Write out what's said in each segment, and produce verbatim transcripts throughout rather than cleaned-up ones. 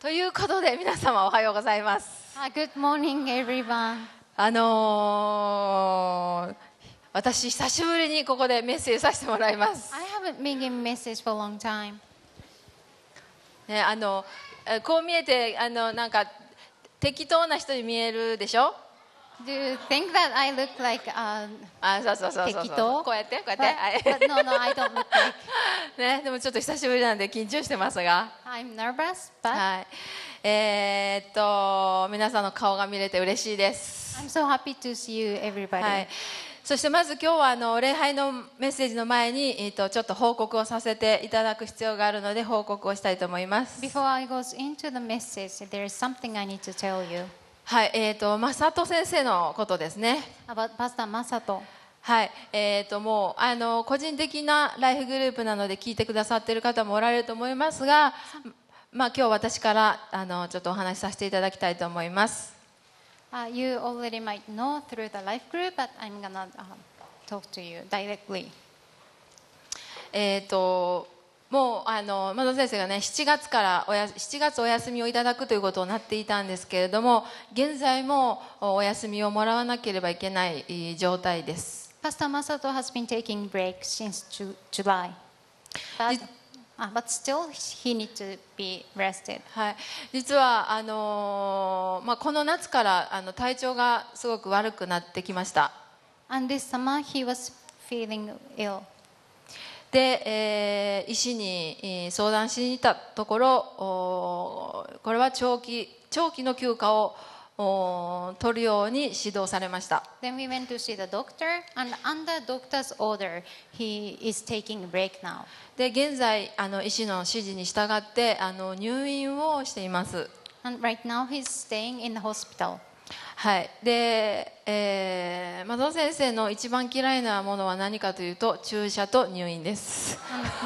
ということで皆様おはようございます。 Uh, good morning, everyone. あのー、私久しぶりにここでメッセージさせてもらいます。 I haven't been giving message for a long time. ね、あのこう見えてあのなんか適当な人に見えるでしょ。 Do you think that I look like uh, あ、そうそうそうそうそう。 適当？ こうやってこうやって。 But, but no, no, I don't look like. ね、でもちょっと久しぶりなんで緊張してますが。 I'm nervous, but はい。えー、っと皆さんの顔が見れて嬉しいです。 I'm so happy to see you, everybody. はい。そしてまず今日はあの礼拝のメッセージの前に、えー、とちょっと報告をさせていただく必要があるので報告をしたいと思います。 Before I go into the message, there is something I need to tell you. はい、えー、と正人先生のことですね。 About Pastor Masato. はい、えー、ともうあの個人的なライフグループなので聞いてくださっている方もおられると思いますが、まあ、今日私からあのちょっとお話しさせていただきたいと思います。 Uh, you already might know through the life group, but I'm gonna、uh, talk to you directly. えー、ともうあの正人先生がねしちがつからおやしちがつお休みをいただくということになっていたんですけれども、現在もお休みをもらわなければいけない状態です。 Pastor Masato has been taking break since July, but, uh, but still he needs to be rested. はい、実はあの、まあ、この夏からあの体調がすごく悪くなってきました。 And this summer he was feeling ill. で、えー、医師に相談しに行ったところ、これは長期、長期の休暇を取るように指導されました。 Then we went to see the doctor, and under doctor's order, he is taking a break now. で現在あの医師の指示に従ってあの入院をしています。 And right now he's staying in the hospital. はい。で、えー、正人先生の一番嫌いなものは何かというと注射と入院です。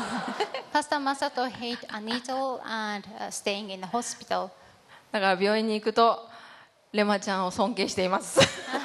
Pastor Masato hate a needle and、uh, staying in the hospital. だから病院に行くとレマちゃんを尊敬しています。 So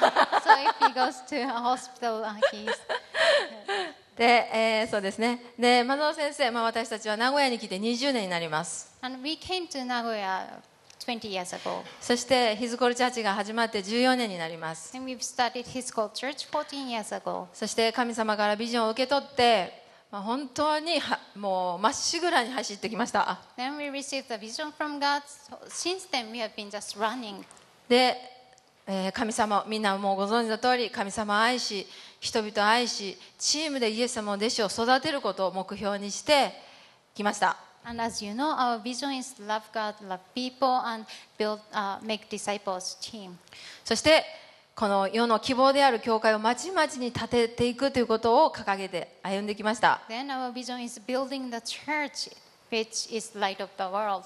if he goes to a hospital, uh, he's で、えー、そうですね。で、正人先生、まあ、私たちは名古屋に来てにじゅうねんになります。 And we came to Nagoya twenty years ago. そしてヒズコルチャーチが始まってじゅうよねんになります。 And we've started his called church fourteen years ago. そして神様からビジョンを受け取って、まあ、本当にはもうまっしぐらに走ってきました。 Then we received a vision from God. So since then we have been just running. で、えー、神様みんなもうご存知の通り神様を愛し人々を愛しチームでイエス様の弟子を育てることを目標にしてきました。 And as you know, our vision is love God, love people, and build, uh, make disciples team. そしてこの世の希望である教会をまちまちに立てていくということを掲げて歩んできました。 Then our vision is building the church, which is light of the world.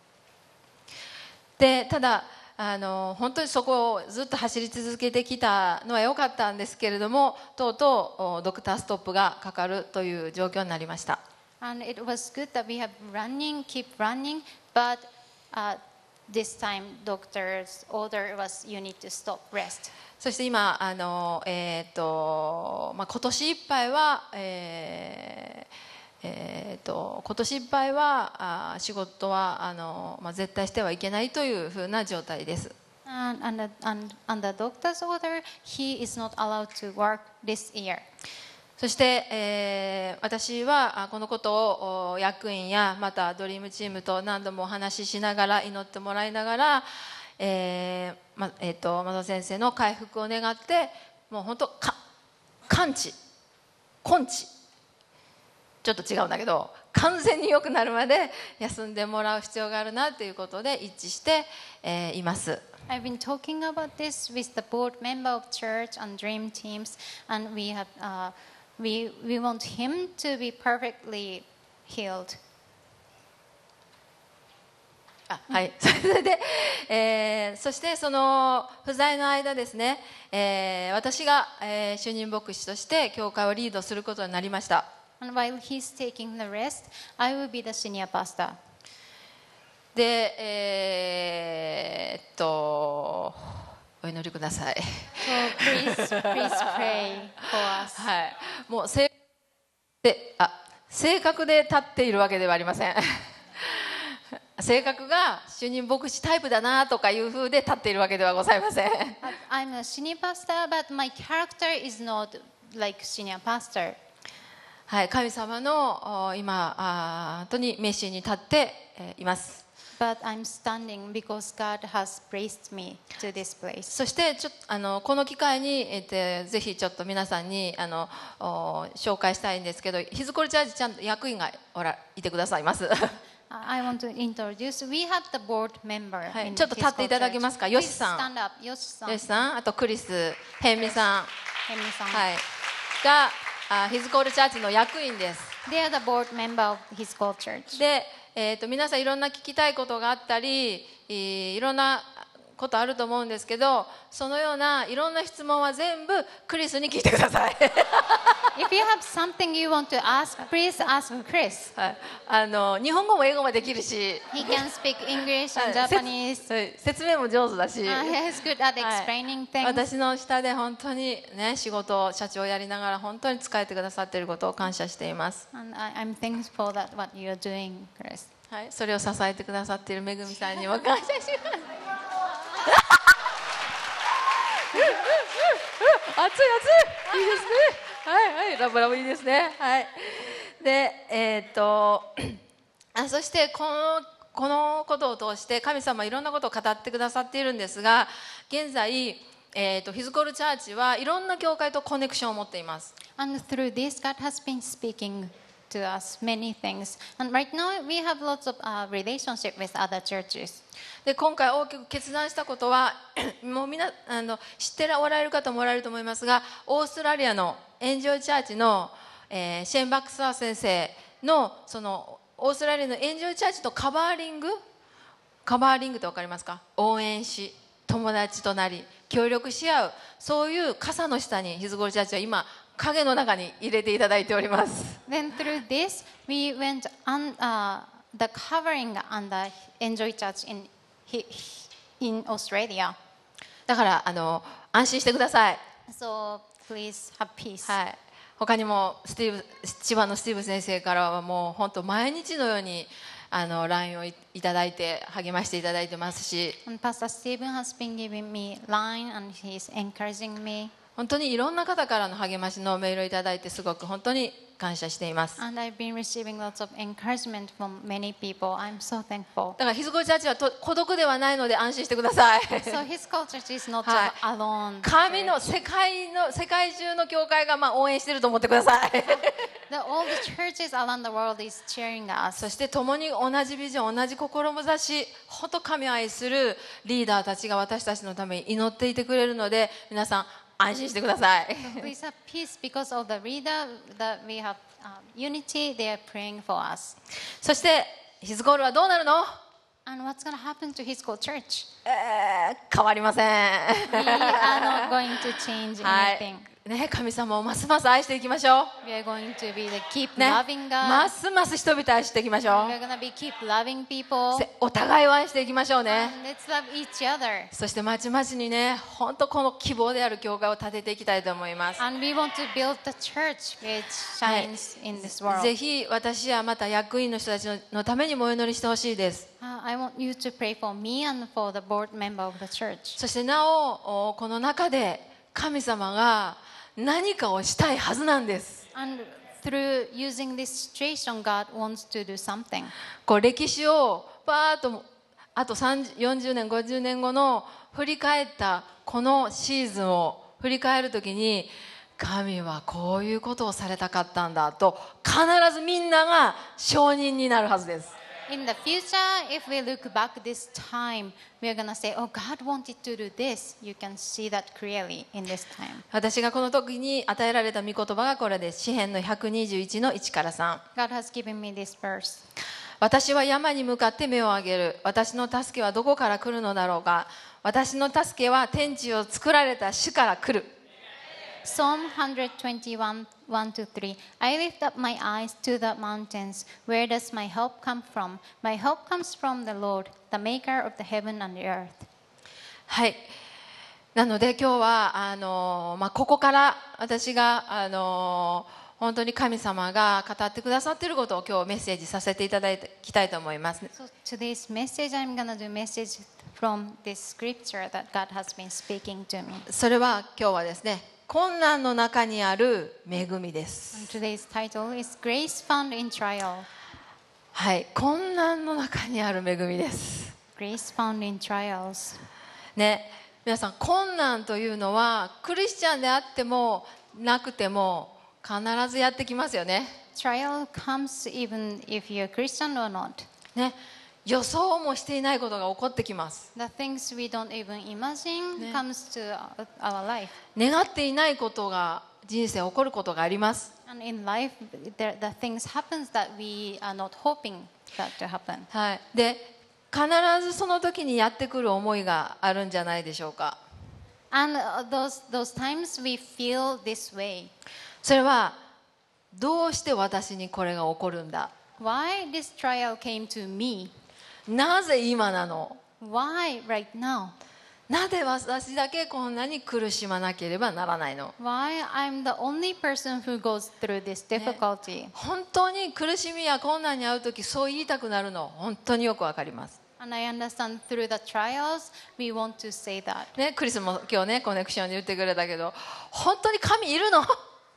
でただあの本当にそこをずっと走り続けてきたのは良かったんですけれども、とうとうドクターストップがかかるという状況になりました。 And it was good that we have running, keep running, but uh, this time doctor's order was you need to stop rest. そして今あの、えーとまあ、今年いっぱいは、えーえー、と今年いっぱいはあ仕事はあの、まあ、絶対してはいけないというふうな状態です。 And under, and under doctor's order, he is not allowed to work this year. そして、えー、私はこのことを役員やまたドリームチームと何度もお話ししながら祈ってもらいながら、えーまえー、と正人先生の回復を願って、もう本当か完治根治ちょっと違うんだけど完全に良くなるまで休んでもらう必要があるなということで一致して、えー、います。 I've been talking about this with the board member of church and dream teams, and we have uh, we we want him to be perfectly healed. あはい、それで、えー、そしてその不在の間ですね、えー、私が、えー、主任牧師として教会をリードすることになりました。 And while he's taking the rest, I will be the senior pastor. で、えー、っとお祈りください。 So please, please pray for us. はい、もう正であ正確で立っているわけではありません。 性格が主任牧師タイプだなとかいう風で立っているわけではございません。 I'm a senior pastor, but my character is not like senior pastor. はい、神様の今あ本当にメッシに立っています。 But I'm standing because God has placed me to this place. そしてちょっとあのこの機会に、えー、ぜひちょっと皆さんにあの紹介したいんですけど、ヒズコルチャージちゃんと役員がおらいてくださいます。 I want to introduce. We have the board member. はい、ちょっと立っていただけますか。ヨシさん、 stand up. ヨシさん、 ヨシさん、あとクリス、ヘンミさん、 ヘンミさん、 はい、があヒズコールチャーチの役員です。 They are the board member of His Call Church. で、えー、と皆さんいろんな聞きたいことがあったり、いろんなことあると思うんですけど、そのようないろんな質問は全部クリスに聞いてください。 If you have something you want to ask, please ask Chris. はい、あの日本語も英語もできるし、 He can speak English は and い Japanese. はい説明も上手だし、 Uh, he is good at はい explaining things. 私の下で本当にね仕事を社長をやりながら本当に仕えてくださっていることを感謝しています。 And I, I'm thankful that what you're doing, Chris. はい、それを支えてくださっているめぐみさんにも感謝します。熱い熱いいいですね。はいはい、ラブラブいいですね。はい。で、えー、っとあそしてこのこのことを通して神様いろんなことを語ってくださっているんですが、現在、えー、とヒズコルチャーチはいろんな教会とコネクションを持っています。 And through this, God has been speaking to us many things. And right now, we have lots of uh, relationship with other churches. で今回大きく決断したことはもうみんなあの知っておられる方もおられると思いますが、オーストラリアのエンジョイチャーチの、えー、シェーン・バックスワー先生のそのオーストラリアのエンジョイチャーチとカバーリングカバーリングって分かりますか？応援し友達となり協力し合う、そういう傘の下にヒズコルチャーチは今影の中に入れていただいております。 Then through this, we went on uh, the covering under Enjoy Church in, in Australia. だからあの安心してください。 So please have peace. はい、他にもスティーブ千葉のスティーブ先生からはもう本当毎日のようにあの ライン をいただいて励ましていただいてますし、 And Pastor Stephen has been giving me line and he's encouraging me. 本当にいろんな方からの励ましのメールをいただいてすごく本当に感謝しています。 And I've been receiving lots of encouragement from many people. I'm so thankful. だからヒズコルチャーチはと孤独ではないので安心してください。 So his culture is not はい alone. 神の世界の世界中の教会がまあ応援していると思ってください。 The, all the churches around the world is cheering us. そして共に同じビジョン同じ志、本当神を愛するリーダーたちが私たちのために祈っていてくれるので、皆さん安心してください。 So please have peace because of the leader that we have uh, unity. They are praying for us. そしてヒズコールはどうなるの？ And what's going to happen to his school church? えー変わりません。 We are not going to change は anything. い、ね、神様をますます愛していきましょう。 We are going to be the keep ね、 loving ま God. すます人々を愛していきましょ We are going to be keep loving people. う。せお互いを愛していきましょうね。 And let's love each other. そしてまちまちにね、本当この希望である教会を建てていきたいと思います。 And we want to build the church which shines in this world. ぜひ私やまた役員の人たちののためにもお祈りしてほしいです。 Uh, I want you to pray for me and for the board member of the church. そしてなお、おこの中で神様が何かをしたいはずなんです。 And through using this situation, God wants to do something. こう歴史をバーッとあとさんじゅう よんじゅうねんごじゅうねんごの振り返ったこのシーズンを振り返るときに、神はこういうことをされたかったんだと必ずみんなが承認になるはずです。 In the future, if we look back this time, we are going to say, oh, God wanted to do this. You can see that clearly in this time. 私がこの時に与えられた御言葉がこれです。詩編のひゃくにじゅういちのいちからさん。 God has given me this verse. 私は山に向かって目を上げる。私の助けはどこから来るのだろうか。私の助けは天地を作られた主から来る。 Psalm one twenty-one, one to three. I lift up my eyes to the mountains. Where does my help come from? My help comes from the Lord, the maker of the heaven and the earth. はい。なので今日はあの、まあ、ここから私があの本当に神様が語ってくださっていることを今日メッセージさせていただきたいと思います。 So today's message, I'm gonna do message from this scripture that God has been speaking to me. それは今日はですね、困難の中にある恵みです。 And today's title is Grace Found in Trial. はい、困難の中にある恵みです。 Grace found in trials. ね、皆さん、困難というのはクリスチャンであってもなくても必ずやってきますよね。 Trial comes even if you're Christian or not. ね、予想もしていないことが起こってきます。 The things we don't even imagine ね。 comes to our life. 願っていないことが人生起こることがあります。 And in life, there, the things happens that we are not hoping that to happen. はい、で必ずその時にやってくる思いがあるんじゃないでしょうか。 And uh, those, those times we feel this way. それはどうして私にこれが起こるんだ、 Why this trial came to me? なぜ今なの、 Why right now? なぜ私だけこんなに苦しまなければならないの。 Why I'm the only person who goes through this difficulty? 本当に苦しみや困難に遭う時そう言いたくなるの本当によくわかります。 And I understand through the trials, we want to say that. ね、クリスも今日ねコネクションで言ってくれたけど、本当に神いるの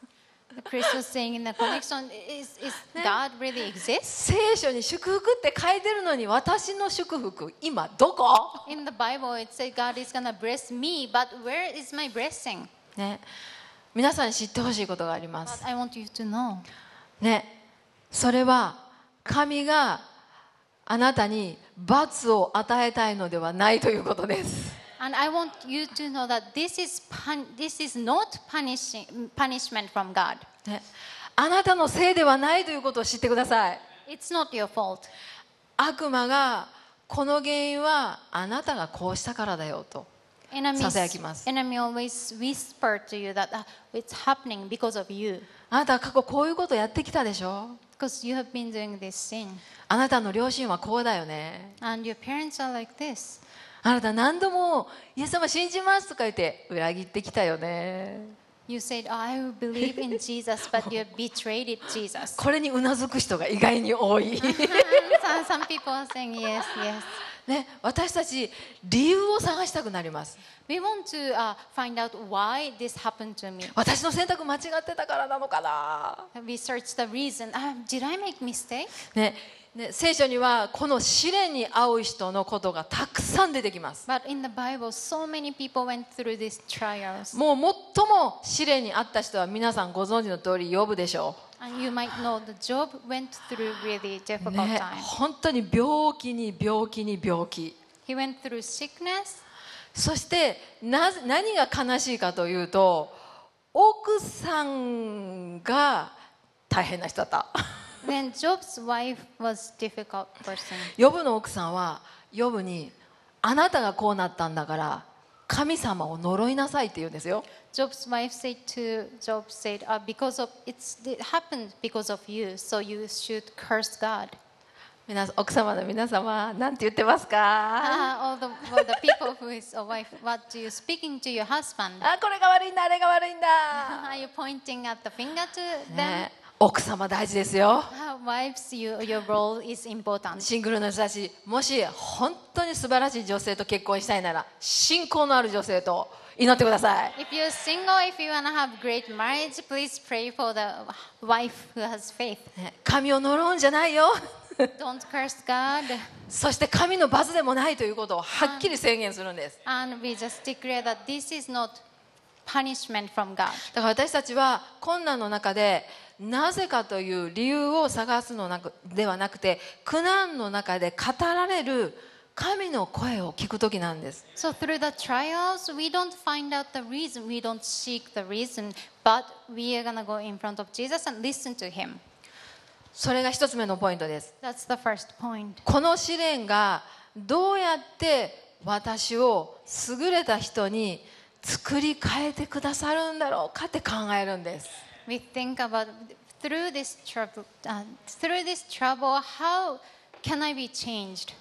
Chris was saying in the connection, is, is God really exists? 聖書に祝福って書いてるのに私の祝福今どこ、 In the Bible, it says God is going to bless me, but where is my blessing? ね、皆さんに知ってほしいことがありま But す、 I want you to know. ね、それは神があなたに罰を与えたいのではないということです。 And I want you to know that this is, pun- this is not punishing, punishment from God. ね、あなたのせいではないということを知ってください。 It's not your fault. 悪魔がこの原因はあなたがこうしたからだよと Enemy, ささやきます。 enemy always whisper to you that "Ah, it's happening because of you. あなたは過去こういうことやってきたでしょ、 Because you have been doing this sin. あなたの両親はこうだよね、 And your parents are like this. あなた何度もイエス様信じますとか言って裏切ってきたよね。 You said, oh, I will believe in Jesus, but you have betrayed it, Jesus. これにうなずく人が意外に多い、 some, some people are saying yes, yes. ね、私たち理由を探したくなります。 We want to uh, find out why this happened to me. 私の選択間違ってたからなのかな、 We search the reason. Ah, did I make mistake? ねね、聖書にはこの試練に遭う人のことがたくさん出てきます。 But in the Bible, so many people went through these trials. もう最も試練に遭った人は皆さんご存知の通りヨブでしょ And you might know that Job went through really う、 difficult ね、 times. 本当に病気に病気に病気、 He went through sickness. そしてな何が悲しいかというと奥さんが大変な人だった。 Then Job's wife was difficult person. ヨブの奥さんはヨブにあなたがこうなったんだから神様を呪いなさいって言うんですよ。 Job's wife said to Job said, uh, because of it's it happened because of you, so you should curse God. 皆さん奥様の皆様なんて言ってますか？ Ah, all the well, the people who is a wife, what do you speaking to your husband? あ、これが悪いんだあれが悪いんだ、 Are you pointing at the finger to them? ね、奥様大事ですよ。 Uh, wives, you, your role is important. シングルの人たち、もし本当に素晴らしい女性と結婚したいなら信仰のある女性と祈ってください。 If you're single, if you want to have great marriage, please pray for the wife who has faith. ね、神を呪うんじゃないよ。 Don't curse God. そして神の罰でもないということをはっきり宣言するんです。 And we just declare that this is not punishment from God. だから私たちは困難の中でなぜかという理由を探すのではなくて、苦難の中で語られる神の声を聞くときなんです。 So through the trials, we don't find out the reason, we don't seek the reason, but we are going to go in front of Jesus and listen to him. それが一つ目のポイントです。 That's the first point. この試練がどうやって私を優れた人に作り変えてくださるんだろうかって考えるんです。 We think about through this trouble, uh, through this trouble, how can I be changed?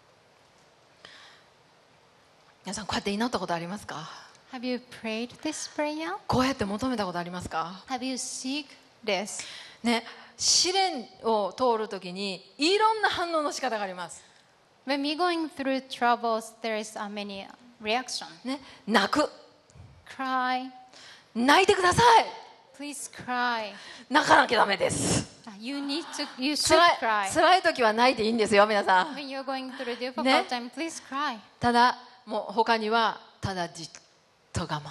皆さんこうやって祈ったことありますか？ Have you prayed this prayer? こうやって求めたことありますか？ Have you seek this. ね、試練を通るときにいろんな反応の仕方があります。 When we're going through troubles, there is uh, many reactions. ね、泣く、 Cry. 泣いてください。 Please cry. 泣かなきゃダメです Uh, You need to, you should 辛い cry. 辛い時は泣いていいんですよ、皆さん。 When you're going through difficult ね。 time, please cry. ただもう他にはただじっと我慢、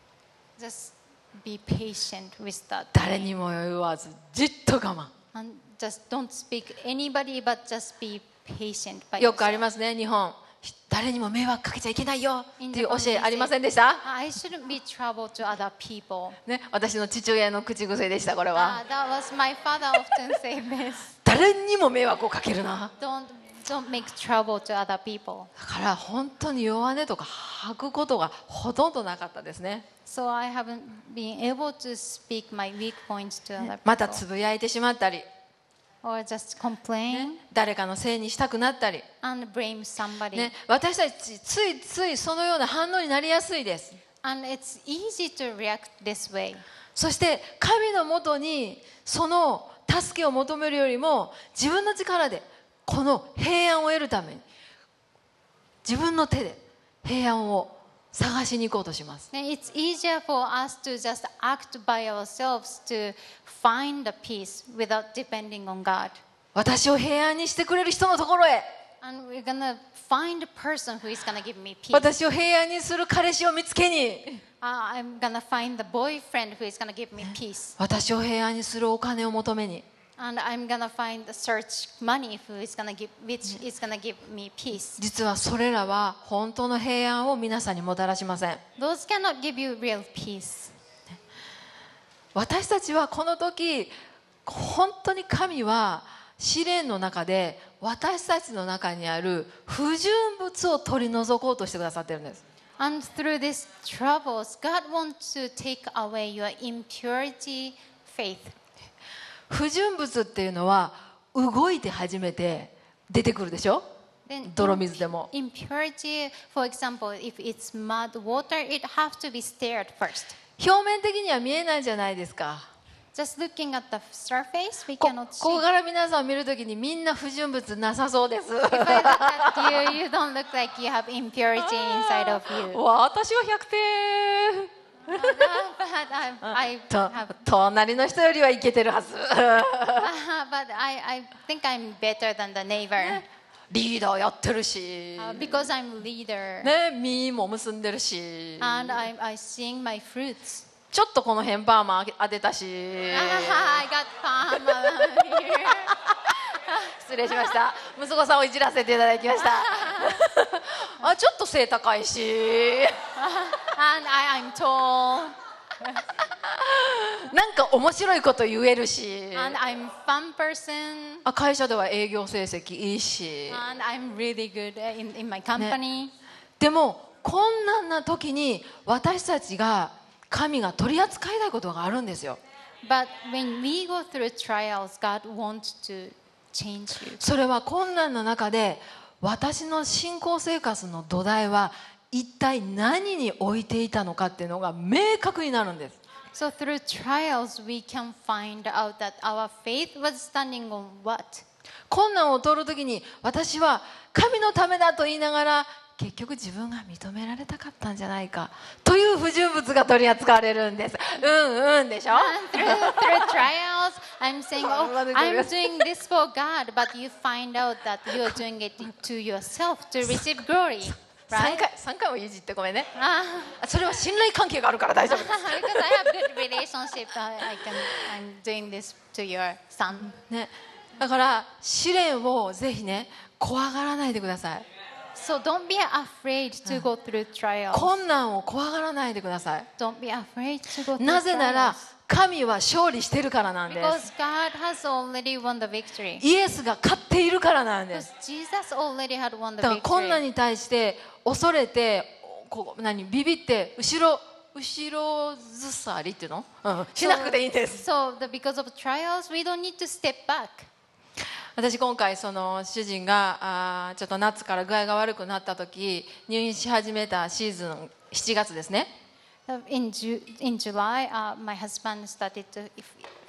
Just be patient with that. 誰にも言わずじっと我慢。 And just don't speak anybody, but just be patient by よくあり yourself. ますね、日本。誰にも迷惑かけちゃいけないよっていう In the 教 Bible, え they ありま say, せんでした、 I shouldn't be trouble to other people. ね、私の父親の口癖でした、これは。 Uh, that was my father often say this. 誰にも迷惑をかけるな。 Don't don't make trouble to other people. だから本当に弱音とか吐くことがほとんどなかったですね。 So I haven't been able to speak my weak points to other また people. つぶやいてしまったり、 Or just complain 誰かのせいにしたくなったり、 and blame somebody. ね、私たちついついそのような反応になりやすいです。 And it's easy to react this way. そして神のもとにその助けを求めるよりも、自分の力でこの平安を得るために自分の手で平安を探しに行こうとします。 And it's easier for us to just act by ourselves to find the peace without depending on God. 私を平安にしてくれる人のところへ、 And we're gonna find a person who is gonna give me peace. 私を平安にする彼氏を見つけに、 Uh, I'm gonna find the boyfriend who is gonna give me peace. 私を平安にするお金を求めに、 And I'm gonna find the search money who is gonna give, which is gonna give me peace. 実はそれらは本当の平安を皆さんにもたらしません。 Those cannot give you real peace. 私たちはこの時本当に神は試練の中で私たちの中にある不純物を取り除こうとしてくださっているんです。 And through these troubles, God wants to take away your impurity faith. 不純物っていうのは動いて初めて出てくるでしょ。 Then 泥水でも。 impurity, for example, if it's mud, water, it has to be stirred first. 表面的には見えないじゃないですか。 Just looking at the surface, we こ cannot ここ see. から皆さんを見るときにみんな不純物なさそうです。 If I look at you, you don't look like you have impurity inside of you. 私はひゃくてん。 But I, I と have, 隣の人よりはいけてるはず。 but I, I think I'm better than the neighbor リーダーやってるし、 uh, because I'm leader ね、実も結んでるし、 and I, I sing my fruits. ちょっとこの辺パーマ当てたし、 I got palm here. 失礼しました。息子さんをいじらせていただきました。あ、ちょっと背高いし、 And I, I'm tall なんか面白いこと言えるし、 and I'm fun person あ、会社では営業成績いいし、 and I'm really good in, in my company. でも困難な時に私たちが神が取り扱いたいことがあるんですよ。 But when we go through trials, God wants to change you. それは困難な中で私の信仰生活の土台は一体何に置いていたのかっていうのが明確になるんです。 So through trials, we can find out that our faith was standing on what? 困難を通るときに私は神のためだと言いながら結局自分が認められたかったんじゃないかという不純物が取り扱われるんです。うんうんでしょ。 And through, through trials, I'm saying, oh, I'm doing this for God, but you find out that you're doing it to yourself to receive glory. さん Right? かいさんかいもいじってごめんね。 Ah, それは信頼関係があるから大丈夫です。 because I have good relationship, I, I can, I'm doing this to your son. ね、だから試練をぜひね怖がらないでください。 So don't be afraid to go through trials. 困難を怖がらないでください。 Don't be afraid to go through なぜなら trials. 神は勝利してるからなんです。 Because God has already won the victory. イエスが勝っているからなんで Because す。 Jesus already had won the だから困難 victory. に対して恐れてこう何ビビって後ろ後ろずさりっていうの、うん、しなくていいんです。 So the, because of trials, we don't need to step back. 私今回その主人があーちょっと夏から具合が悪くなった時入院し始めたシーズンしちがつですね。 In, Ju- in July, uh, my husband started to f-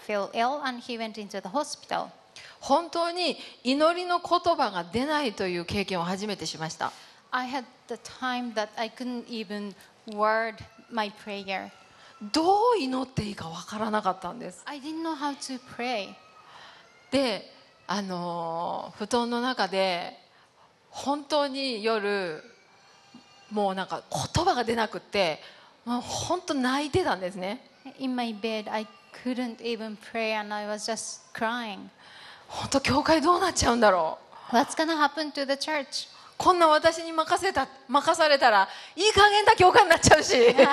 fell ill and he went into the hospital. 本当に祈りの言葉が出ないという経験を初めてしました。 I had the time that I couldn't even word my prayer. どう祈っていいかわからなかったんです。 I didn't know how to pray. で、あのー布団の中で本当に夜もうなんか言葉が出なくって、もう本当泣いてたんですね。 In my bed, I couldn't even pray and I was just crying. 本当教会どうなっちゃうんだろう。 What's gonna happen to the church? こんな私に任せた任されたらいい加減な教会になっちゃうし If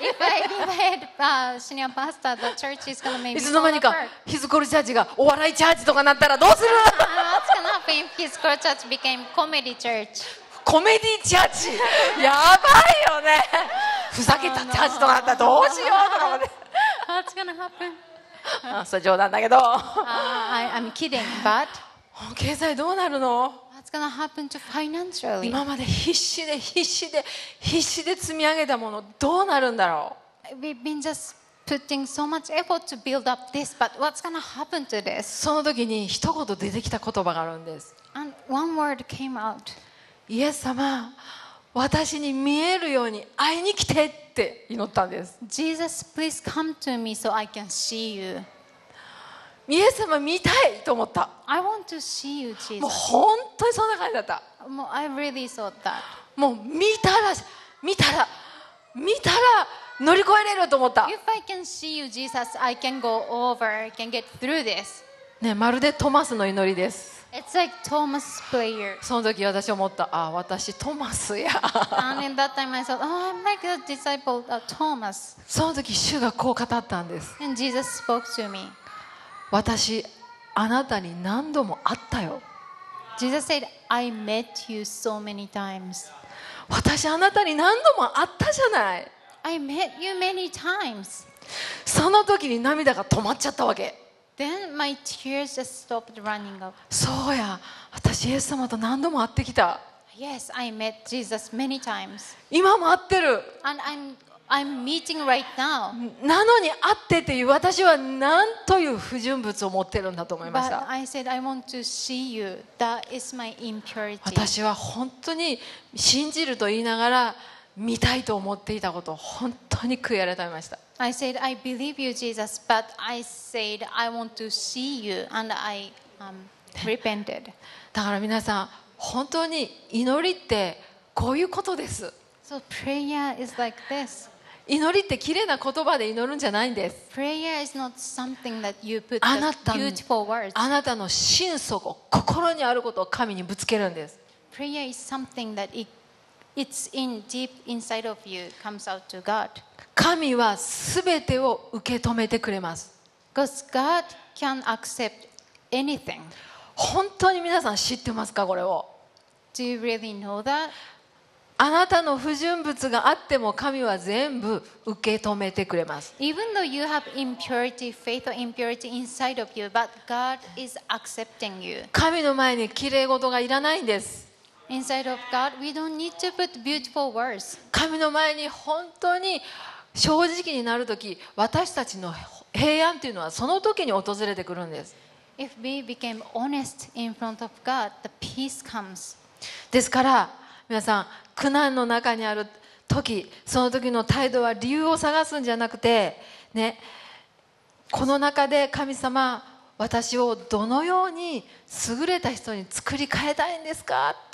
I if I had uh, senior pastor, the church is gonna maybe いつの間 fall にか apart. ヒズコルチャーチがお笑いチャーチとかなったらどうする What's gonna happen if his core church became comedy church? コメディチャーチやばいよね。ふざけたチャーチとかなったらどうしようとか思って What's gonna happen? あ、それ冗談だけど Uh, I, I'm kidding, but 経済どうなるの。 what's gonna happen to financially? 今まで必死で必死で必死で積み上げたものどうなるんだろ We've been just putting so much effort to build up this, but what's gonna happen to う。 this? その時に一言出てきた言葉があるんです。 And one word came out. イエス様、私に見えるように会いに来てって祈ったんです。 Jesus, please come to me so I can see you. イエス様見たいと思った。 I want to see you, もう Jesus. 本当にそんな感じだった。 Mo- I really thought that. もう見たら見たら見たら乗り越えれると思った。 If I can see you, Jesus, I can go over, I can get through this. ね、まるでトマスの祈りです。 It's like Thomas' prayer. その時私思った。あ、私トマスや。 And in that time I thought, oh, I'm like a disciple of Thomas. その時主がこう語ったんです。 And Jesus spoke to me. 私あなたに何度も会ったよ。 Jesus said, I met you so many times. 私あなたに何度も会ったじゃない。 I met you many times. その時に涙が止まっちゃったわけ。 Then my tears just stopped running up. そうや、私イエス様と何度も会ってきた。 Yes, I met Jesus many times. 今も会ってる。 And I'm, I'm meeting right now. なのに会ってっていう私は何という不純物を持ってるんだと思いまし But た。 I said, I want to see you. That is my impurity. 私は本当に信じると言いながら見たいと思っていたことを本当に悔い改めました。 I said, I believe you, Jesus, but I said, I want to see you. And I um, repented. だから皆さん本当に祈りってこういうことです。 So prayer is like this. 祈りって綺麗な言葉で祈るんじゃないんです。 Prayer is not something that you put あな the たの beautiful words. あなたの心底心にあることを神にぶつけるんです。 Prayer is something that it, it's in deep inside of you, comes out to God. 神はすべてを受け止めてくれます。 Because God can accept anything. 本当に皆さん知ってますかこれを。 Do you really know that? あなたの不純物があっても神は全部受け止めてくれます。 Even though you have impurity, faith or impurity inside of you, but God is accepting you. 神の前に綺麗事がいらないんです。 Inside of God, we don't need to put beautiful words. 神の前に本当に正直になるとき、私たちの平安というのはその時に訪れてくるんです。 If we became honest in front of God, the peace comes. ですから皆さん苦難の中にある時、その時の態度は理由を探すんじゃなくて、ね、この中で神様、私をどのように優れた人に作り変えたいんですかって、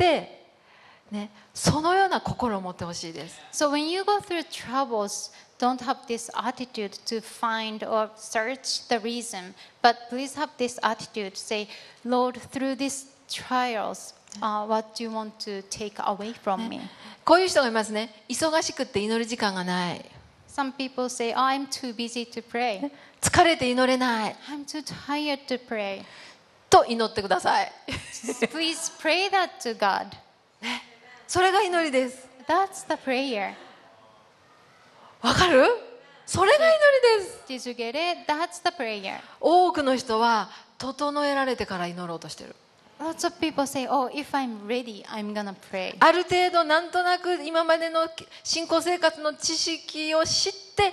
ね、そのような心を持ってほしいです。 So when you go through troubles, don't have this attitude to find or search the reason, but please have this attitude to say, Lord, through these trials, uh, what do you want to take away from me? こういう人がいますね。忙しくって祈る時間がない。 Some people say, oh, I'm too busy to pray. 疲れて祈れない。 I'm too tired to pray. と祈ってください。 Please pray that to God. それが祈りです。 That's the prayer. わかる？それが祈りです。 Did you get it? That's the prayer. 多くの人は整えられてから祈ろうとしてる。 Lots of people say, oh, if I'm ready, I'm gonna pray. ある程度なんとなく今までの信仰生活の知識を知って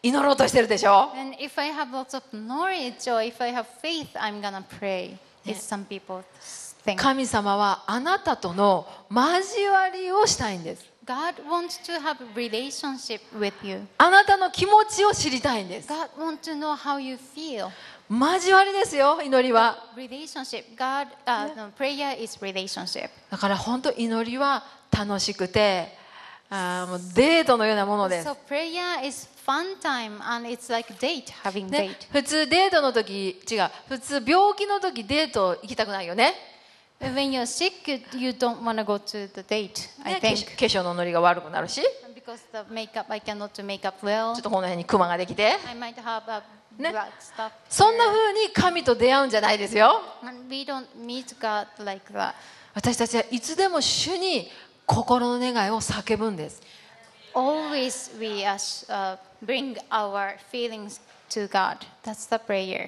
祈ろうとしてるでしょ。 And if I have lots of knowledge or if I have faith, I'm gonna pray. It's some people think. 神様はあなたとの交わりをしたいんです。 God wants to have a relationship with you. あなたの気持ちを知りたいんです。 God wants to know how you feel. 交わりですよ、祈りは。 Relationship. God, uh, no, prayer is relationship. だから本当祈りは楽しくて、あーもうデートのようなものです。 So prayer is fun time and it's like date, having ね date. 普通デートの時、違う、普通病気の時デート行きたくないよね。 When you're sick, you, you don't want to go to the date, I ね化 think. 粧化粧のノリが悪くなるし、ち Because the makeup, I cannot do makeup well. ょっとこの辺にクマができて、 I might have a Ne? black stuff. そんな風に神と出会うんじゃないですよ。 And we don't meet God like that. 私たちはいつでも主に心の願いを叫ぶんです。 Always we as, uh, bring our feelings to God. That's the prayer.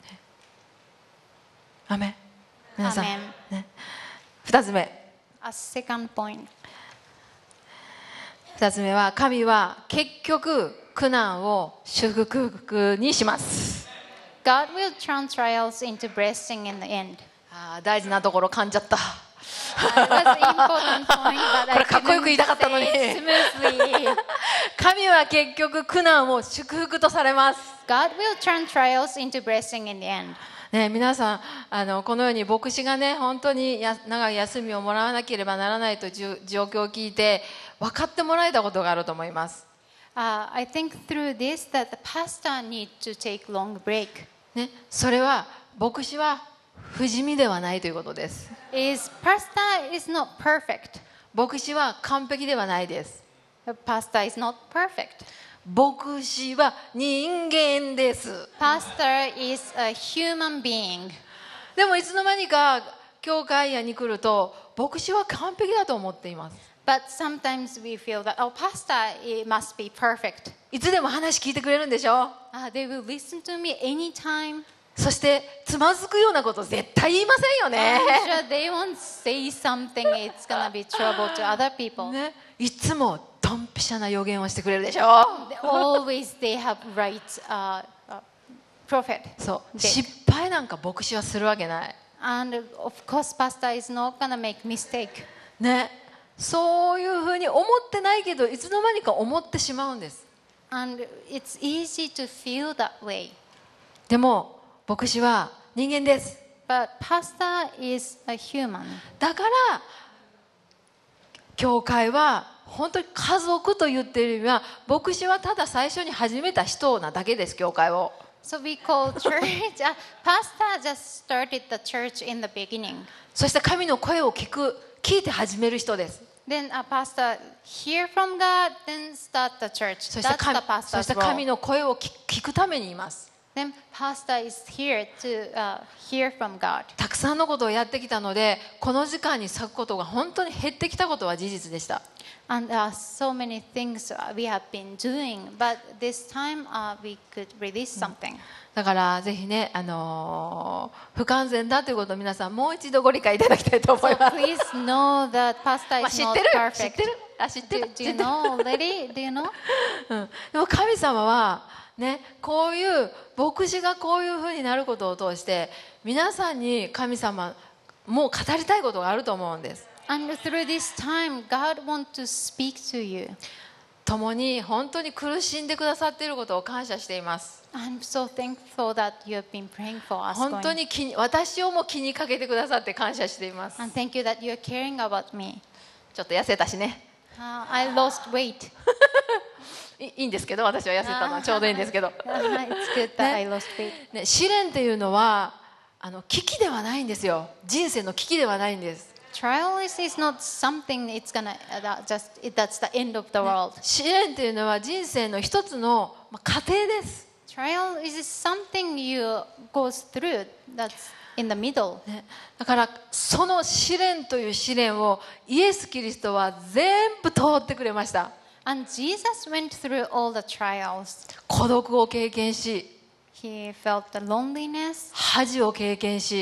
アメン。皆さん、 アメンね、二つ目。 A second point. 二つ目は、神は結局苦難を祝福にします。 God will turn trials into blessing in the end. あー大事なところ噛んじゃった。 Uh, that's an important point, but これかっこよく言いたかったのに。 I didn't say it smoothly. 神は結局苦難を祝福とされます。 God will turn trials into blessing in the end. ね、皆さんあのこのように牧師がね本当にや長い休みをもらわなければならないという状況を聞いて分かってもらえたことがあると思います、 Uh, I think through this that the pastor need to take long break. ね、それは牧師は不死身ではないということです。 Is pastor is not perfect. 牧師は完璧ではないです。 The pastor is not perfect. 牧師は人間です。 Pastor is a human being. でもいつの間にか教会やに来ると牧師は完璧だと思っています。 But sometimes we feel that, oh, pastor, it must be perfect. いつでも話聞いてくれるんでしょ。 Uh, they will listen to me anytime. そしてつまずくようなこと絶対言いませんよね。 I'm sure they won't say something, it's gonna be trouble to other people. ね、いつもドンピシャな予言をしてくれるでしょ。 Always they have right uh, uh, prophet. そう、 で失敗なんか牧師はするわけない。 And of course, pastor is not gonna make mistake. ね、そういうふうに思ってないけどいつの間にか思ってしまうんです。 And it's easy to feel that way. でも牧師は人間です。 But pastor is a human. だから教会は本当に家族と言っているよりは牧師はただ最初に始めた人なだけです、教会を。 So we call church, uh, pastor just started the church in the beginning. そして神の声を聞く、聞いて始める人です。 Then a pastor hear from God, then start the church. そして That's 神 the そ pastor's して神 role. の声を聞聞くためにいます。 Then pastor is here to uh, hear from God. たくさんのことをやってきたのでこの時間に咲くことが本当に減ってきたことは事実でした。 And uh, so many things uh, we have been doing, but this time uh, we could release something. だからぜひね、あのー不完全だということを皆さんもう一度ご理解いただきたいと思 So います。 please know that pastor まあ is 知っ not てる知っ perfect. てるあ知って Do, る do 知 you ってる know already? Do you know? うん、でも神様はね、こういう牧師がこういうふうになることを通して皆さんに神様もう語りたいことがあると思うんです。 And through this time, God wants to speak to you. 共に本当に苦しんでくださっていることを感謝しています。 I'm so thankful that you have been praying for us. 本当 going. に気に私をも気にかけてくださって感謝しています。 And thank you that you're caring about me. ちょっと痩せたしね。 Uh, I lost weight. いいいんですけど、私は痩せたのはちょうどいいんですけど、 Uh, it's good that I lost weight. ね、試練っていうのはあの危機ではないんですよ。人生の危機ではないんです。 Trial is, is not something it's gonna uh, that just it, that's the end of the world. 試練っていうのは人生の一つのまあ過程です。 Trial is something you goes through that's in the middle. ね、だからその試練という試練をイエス・キリストは全部通ってくれました。 And Jesus went through all the trials. 孤独を経験し、 He felt the loneliness 恥を経験し、 and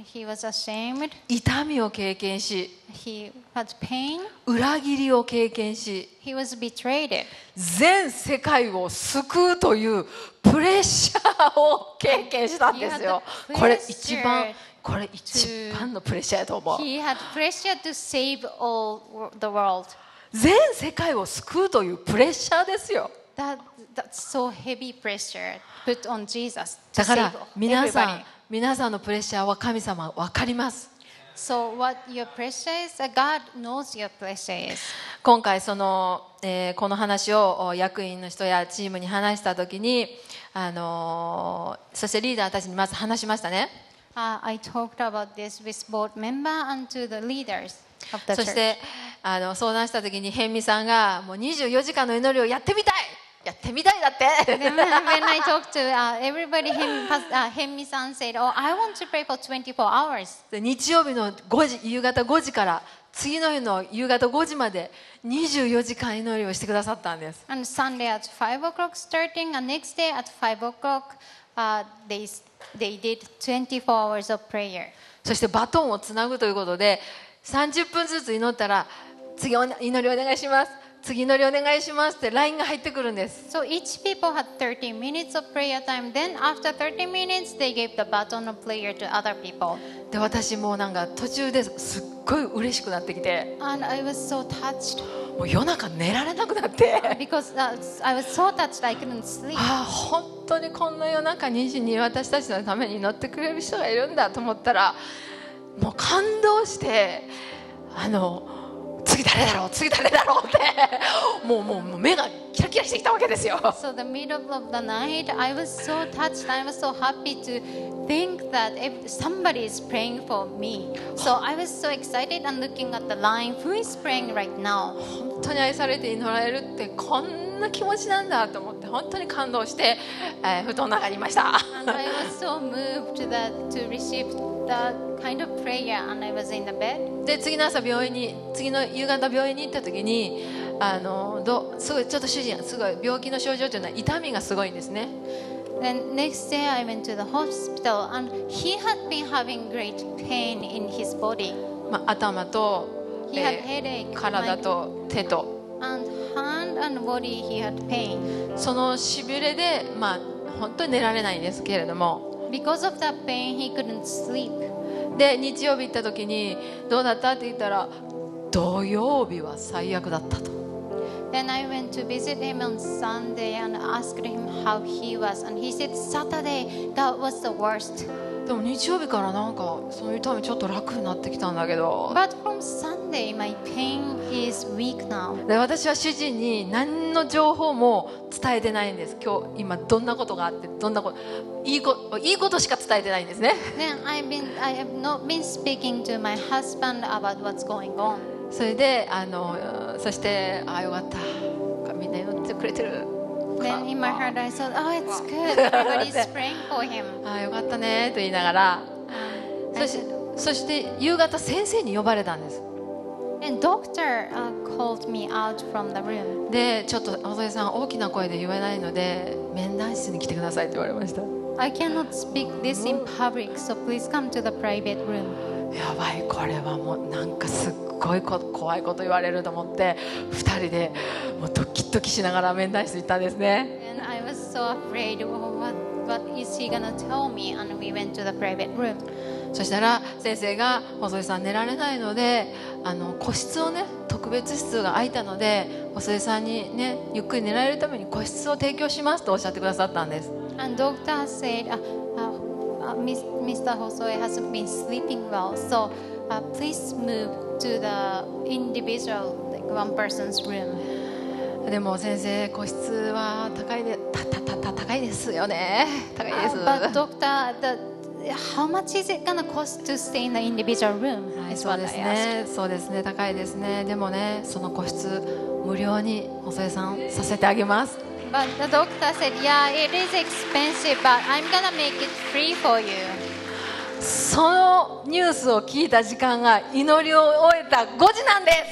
he was ashamed. 痛みを経験し、 He had pain. 裏切りを経験し、 He was betrayed. 全世界を救うというプレッシャーを経験したんですよ。これ一番これ一番のプレッシャーやと思う。 He had pressure to save all the world. 全世界を救うというプレッシャーですよ。 That, that's so heavy pressure put on Jesus だ to か save ら皆さ everybody. ん皆さんのプレッシャーは神様わかります。 So what your pressure is, uh, God knows your pressure is. 今回その、えーこの話を役員の人やチームに話したときに、あのーそしてリーダーたちにまず話しましたね。 Uh, I talked about this with both member and to the leaders of the そし church. てあの相談したときにヘンミさんがもうにじゅうよじかんの祈りをやってみたいやってみたいだって Then when, when I talked to uh, everybody, him, uh, Hemi-san said, "Oh, I want to pray for twenty-four hours." で日曜日のごじ夕方ごじから次の日の夕方ごじまでにじゅうよじかん祈りをしてくださったんです。 And Sunday at five o'clock starting, and next day at five o'clock, uh, they they did twenty-four hours of prayer. そしてバトンをつなぐということでさんじゅっぷんずつ祈ったら次お祈りお願いします次祈りお願いしますって ライン が入ってくるんです。 So each people had thirty minutes of prayer time. Then after thirty minutes, they gave the baton of prayer to other people. で私もうなんか途中ですっごい嬉しくなってきて And I was so touched もう夜中寝られなくなって because uh, I was so touched I couldn't sleep. ああ本当にこんな夜中にじに私たちのために祈ってくれる人がいるんだと思ったらもう感動してあの次誰だろう次誰だろうってもうもうもう目がキラキラしてきたわけですよ。 So the middle of the night, I was so touched. I was so happy to think that if somebody is praying for me. So I was so excited and looking at the line. Who is praying right now? 本当に愛されて祈られるってこんな気持ちなんだと思って本当に感動して、えー、布団の中にいました。 And I was so moved that to receive that kind of prayer. And I was in the bed. で次の朝病院に次の夕方病院に行った時にあのどすごいちょっと主人すごい病気の症状というのは痛みがすごいんですね。 Then next day I went to the hospital and he had been having great pain in his body. まあ、頭と、 He had えー headache. 体と手と And hand and body he had pain. そのしびれで、まあ、本当に寝られないんですけれども Because of that pain he couldn't sleep. で日曜日行った時にどうだったって言ったら土曜日は最悪だったと。 Then I went to visit him on Sunday and asked him how he was. And he said, Saturday, that was the worst. でも日曜日からなんかその痛みちょっと楽になってきたんだけど But from Sunday, my pain is weak now. で私は主人に何の情報も伝えてないんです。今日今どんなことがあってどんなこといいこ、いいことしか伝えてないんですね。 Then I've been, I have not been speaking to my husband about what's going on. それであのそしてああよかったみんな祈ってくれてる Then in my heart, I thought, oh, it's good. Everybody's praying for him. ああよかったねと言いながら Um, そしてそして夕方先生に呼ばれたんです。 and doctor uh, called me out from the room. でちょっと細江さん大きな声で言えないので面談室に来てくださいって言われました。 I cannot speak this in public, so please come to the private room. やばいこれはもうなんかすっごいこ怖いこと言われると思ってふたりでもうドキドキしながら面談室行ったんですね。 And I was so afraid, oh, what, what is he gonna tell me? And we went to the private room. そしたら先生が細江さん寝られないのであの個室をね特別室が空いたので細江さんにねゆっくり寝られるために個室を提供しますとおっしゃってくださったんです。 And doctor said, uh, uh, uh, Mister Hosoe hasn't been sleeping well, so uh, please move to the individual, like one person's room. でも先生個室は高いでたたたた高いですよね高いです。 Uh, but doctor, the, how much is it gonna cost to stay in the individual room? はい、 Is そう what で I す asked. ねそうですね高いですね。でもねその個室無料に細江さんさせてあげます。 But the doctor said, yeah, it is expensive, but I'm gonna make it free for you. そのニュースを聞いた時間が祈りを終えたごじなんです。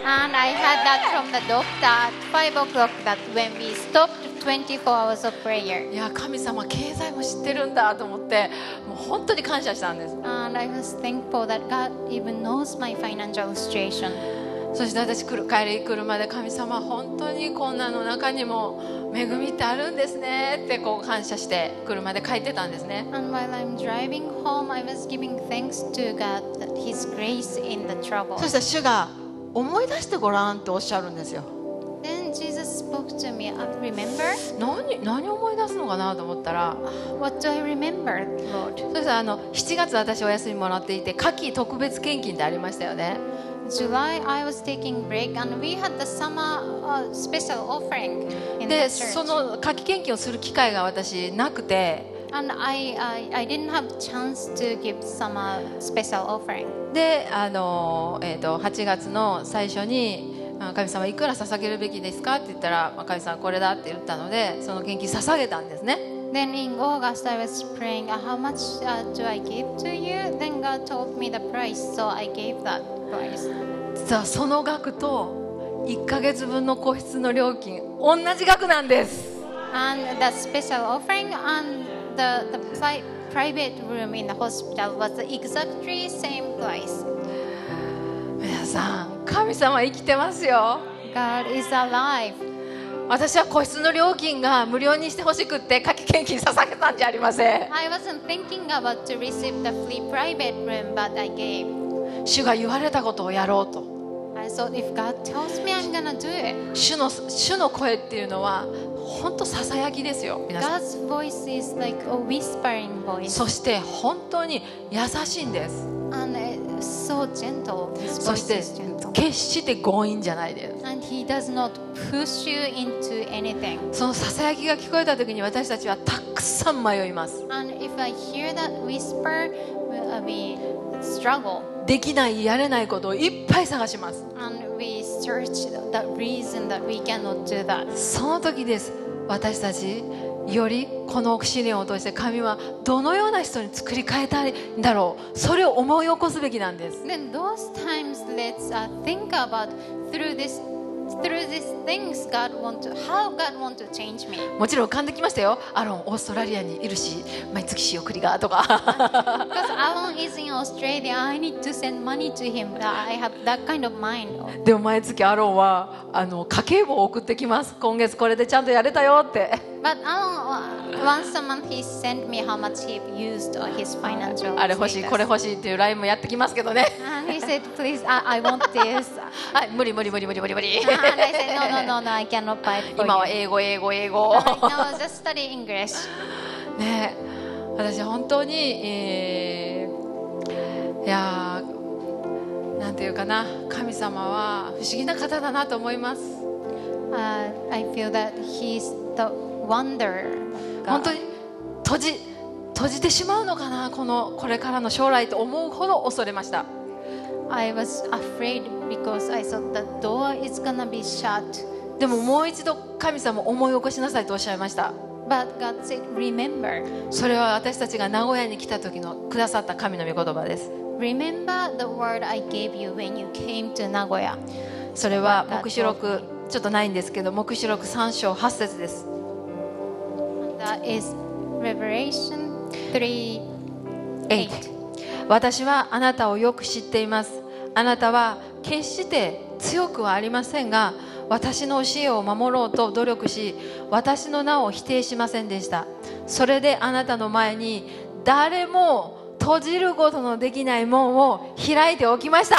And I had that from the doctor at five o'clock that when we stopped twenty-four hours of prayer. いや神様経済も知ってるんだと思ってもう本当に感謝したんです。 And I was thankful that God even knows my financial situation. そして私来る帰り車で神様本当にこんなの中にも恵みってあるんですねってこう感謝して車で帰ってたんですね。 And while I'm driving home, I was giving thanks to God that His grace in the trouble. そしたら主が思い出してごらんっておっしゃるんですよ。 Then Jesus spoke to me. I remember. 何何思い出すのかなと思ったら、 What do I remember, Lord? そしたらあのしちがつ私お休みもらっていて夏季特別献金ってありましたよね。 July, I was taking break, and we had the summer uh, special offering in で the church. その夏季献金をする機会が私なくて、 And I, I, I didn't have chance to give summer special offering. であの、えー、とはちがつの最初にあ神様いくら捧げるべきですかって言ったら、まあ、神様これだって言ったのでその献金捧げたんですね。 Then in August, I was praying, uh, how much uh, do I give to you? Then God told me the price, so I gave that price. 実はその額といっかげつぶんの個室の料金同じ額なんです。 And the special offering and the, the pri- private room in the hospital was exactly same price. 皆さん神様生きてますよ。 God is alive. 私は個室の料金が無料にしてほしくって夏季献金捧げたんじゃありません。 I wasn't thinking about to receive the free private room, but I gave. 主が言われたことをやろうと。 I thought if God tells me, I'm gonna do it. 主の主の声っていうのは本当ささやきですよ皆さん。 God's voice is like a whispering voice. そして本当に優しいんです。 And it's so gentle. His そし voice て is gentle. 決して強引じゃないです。 And he does not push you into anything. そのささやきが聞こえた時に私たちはたくさん迷います。 And if I hear that whisper, uh, we struggle. できないやれないことをいっぱい探します。 And we search the reason that we cannot do that. その時です私たちよりこの試練を通して神はどのような人に作り変えたいんだろう、それを思い起こすべきなんです。 Then those times let's uh, think about through this through these things God want to how God want to change me. もちろん浮かんできましたよ。アロンオーストラリアにいるし毎月仕送りがとか Because Alan is in Australia, I need to send money to him. I have that kind of mind. でも毎月アロンはあの家計簿を送ってきます。今月これでちゃんとやれたよって。 But Alan, uh, once a month he sent me how much he used uh, his financial あれ欲しい status. これ欲しいっていう ライン もやってきますけどね。 And he said, please, I, I want this. はい無理無理無理無理無理無理 And I said, no, no, no, no, I cannot buy it for 今 you. は英語英語英語 Right now, just study English. ねえ私本当に、えー、いやーなんていうかな神様は不思議な方だなと思います。 Uh, I feel that he's the wonder. 本当に閉じ閉じてしまうのかなこのこれからの将来と思うほど恐れました。 I was afraid because I thought the door is gonna be shut. でももう一度神様思い起こしなさいとおっしゃいました。 But God said, remember. それは私たちが名古屋に来た時のくださった神の御言葉です。 Remember the word I gave you when you came to Nagoya. それは黙示録ちょっとないんですけど黙示録さん章はち節です。 That is Revelation three eight. 私はあなたをよく知っています。あなたは決して強くはありませんが私の教えを守ろうと努力し私の名を否定しませんでした。それであなたの前に誰も閉じることのできない門を開いておきました。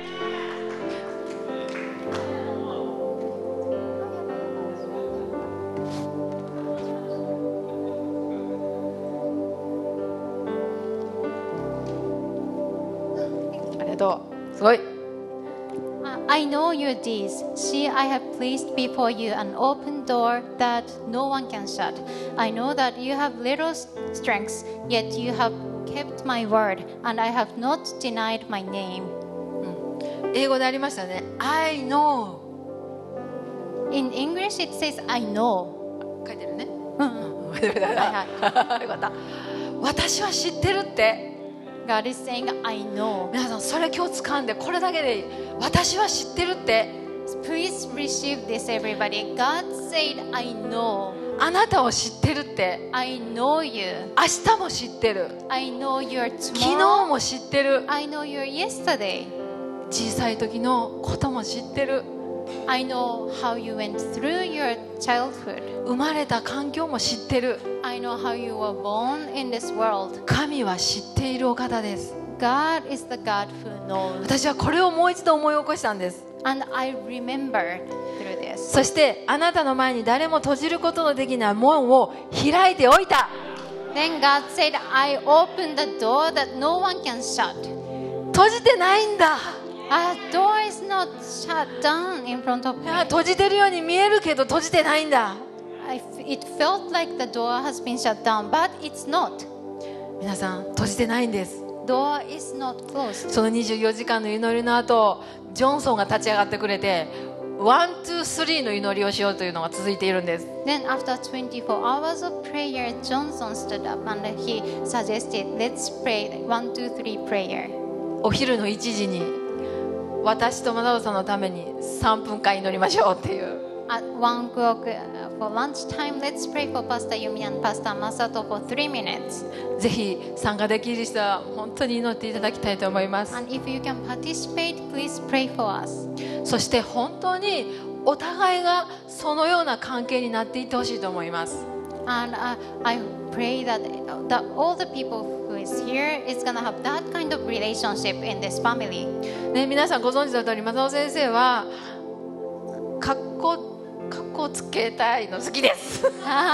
ありがとう。すごい。 I know your deeds. See, I have placed before you an open door that no one can shut. I know that you have little strength, yet you have kept my word, and I have not denied my name. 英語でありましたね。I know。 In English, it says, I know. 書いてるね。 うんうんよかった。私は知ってるって。 God is saying, I know. 皆さんそれ今日掴んで、これだけで私は知ってるって。 Please receive this, everybody. God said, I know. あなたを知ってるって。 I know you. 明日も知ってる。 I know your 昨日 tomorrow. も知ってる。 I know your yesterday. 小さい時のことも知ってる。 I know how you went through your childhood. 生まれた環境も知ってる。 I know how you were born in this world. 神は知っているお方です。 God is the God who knows. 私はこれをもう一度思い起こしたんです。 And I remembered through this. そしてあなたの前に誰も閉じることのできない門を開いておいた。 Then God said, I opened the door that no one can shut. 閉じてないんだ。 A door is not shut down in front of い me. や閉じてるように見えるけど閉じてないんだ。 I f- it felt like the door has been shut down, but it's not. 皆さん閉じてないんです。 Door is not closed. そのにじゅうよじかんの祈りの後、ジョンソンが立ち上がってくれてワン、ツー、スリーの祈りをしようというのが続いているんです。 Then after twenty-four hours of prayer, Johnson stood up and he suggested, let's pray one, two, three prayer. お昼のいちじに私とマダオさんのためにさんぷんかん祈りましょうっていう。 At one o'clock uh, for lunchtime, let's pray for Pastor Yumi and Pastor Masato for three minutes. ぜひ参加できる人は本当に祈っていただきたいと思います。 And if you can participate, please pray for us. そして本当にお互いがそのような関係になっていってほしいと思います。 And uh, I pray that, that all the people who is here is gonna have that kind of relationship in this family. ね、皆さんご存知の通り、マサオ先生はかっこかっこつけたいの好きです。